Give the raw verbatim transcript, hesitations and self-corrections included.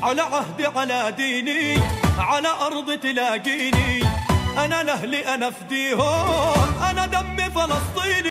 على عهدي على ديني، على أرض تلاقيني، أنا لأهلي أنا فديهم، أنا دمي فلسطيني.